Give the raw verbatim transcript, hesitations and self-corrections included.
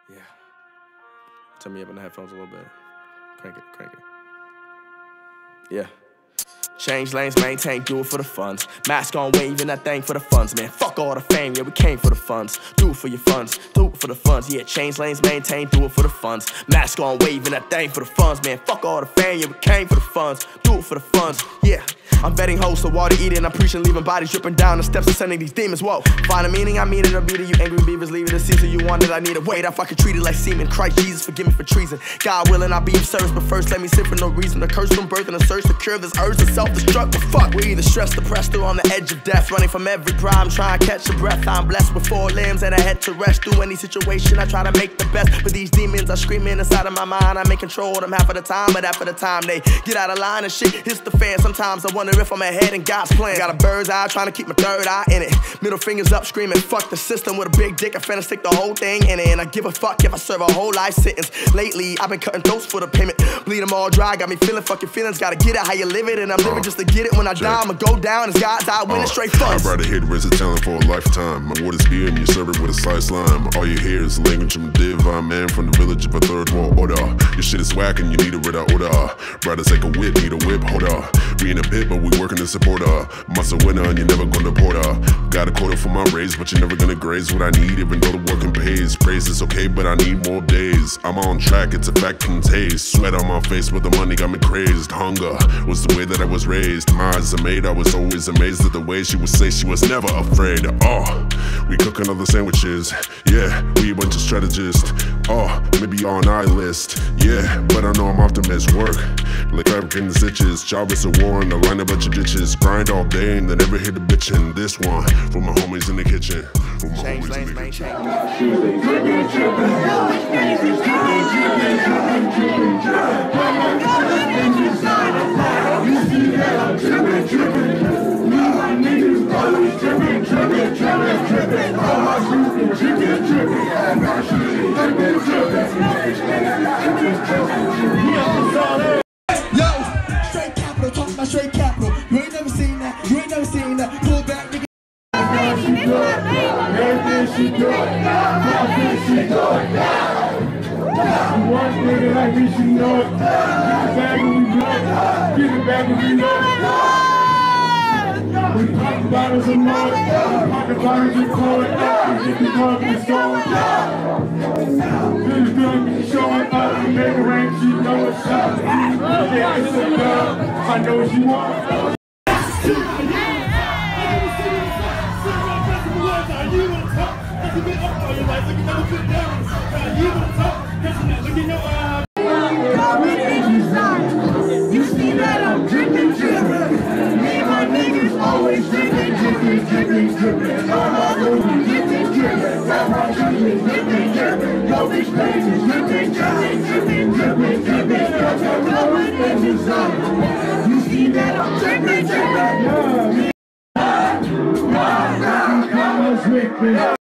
Yeah. Turn me up in the headphones a little bit. Crank it, crank it. Yeah. Change lanes, maintain, do it for the funds. Mask on, waving that thing for the funds, man. Fuck all the fame, yeah, we came for the funds. Do it for your funds, do it for the funds. Yeah, change lanes, maintain, do it for the funds. Mask on, waving that thing for the funds, man. Fuck all the fame, yeah, we came for the funds. Do it for the funds, yeah. I'm betting hoes to water eating, I'm preaching, leaving bodies dripping down the steps and sending these demons, whoa. Find a meaning, I mean it, or beat it, you angry beavers, leave it a season you wanted, I need a wait, I fucking treat it like semen. Christ Jesus, forgive me for treason. God willing, I'll be of service, but first let me sit for no reason. A curse from birth and a search to cure this urge to self-destruct, but fuck, we're either stressed, depressed, or on the edge of death. Running from every crime, trying to catch a breath. I'm blessed with four limbs and a head to rest. Through any situation, I try to make the best, but these demons are screaming inside of my mind. I'm in control of them half of the time, but half of the time they get out of line and shit hits the fan. Sometimes I wonder if I'm ahead in God's plan. Got a bird's eye, trying to keep my third eye in it. Middle fingers up, screaming, fuck the system with a big dick. I finna stick the whole thing in it, and I give a fuck if I serve a whole life sentence. Lately, I've been cutting throats for the payment. Bleed them all dry, got me feeling fucking feelings. Gotta get it how you live it, and I'm living uh, just to get it. When I die, I'ma go down as God's eye, winning uh, straight funds. I'd rather hit raise a talent for a lifetime. My word is beer, and you serve it with a sliced lime. All you hear is the language of a divine man from the village of a third world order. Your shit is whack, and you need a rid of order. Rather take a whip, need a whip holder. We in a pit, but we working to support her. Muscle winner, and you're never gonna port her. Got a quota for my raise, but you're never gonna graze what I need, even though the working pays. Praise is okay, but I need more days. I'm on track, it's a fact, can taste. Sweat on my face, but the money got me crazed. Hunger was the way that I was raised. My eyes are made, I was always amazed at the way she would say she was never afraid. Oh, we cooking other sandwiches. Yeah, we a bunch of strategists. Oh, maybe on our list. Yeah, but I know I'm optimist. Work like fabricating stitches. Job is a war and a line of bunch of bitches. Grind all day and then never hit the bitchin'. This one for my homies in the kitchen. For my Change homies lanes, in the man, kitchen. Straight capital, talking about straight capital. You ain't never seen that, you ain't never seen that. Pull back, nigga. Everything she do it now. Everything she do it now. Everything she do it now. One nigga like me, she know it. Get it back when we know it. Get it back when we know it. We pop bottles of mud. Pocket bottles of cold. We get the club and going. This gun showing up. We make it rain, she know it's up. Yeah, it's a dub. I know what you want. You see that I'm dripping, dripping. Me and my niggas always dripping, dripping, dripping, dripping. All my movies dripping, dripping. All my dripping, dripping, dripping. Yo, bitch, baby, dripping, dripping, dripping, dripping, dripping. Cause I'm going in the sun. You see that I'm dripping, dripping. Yeah.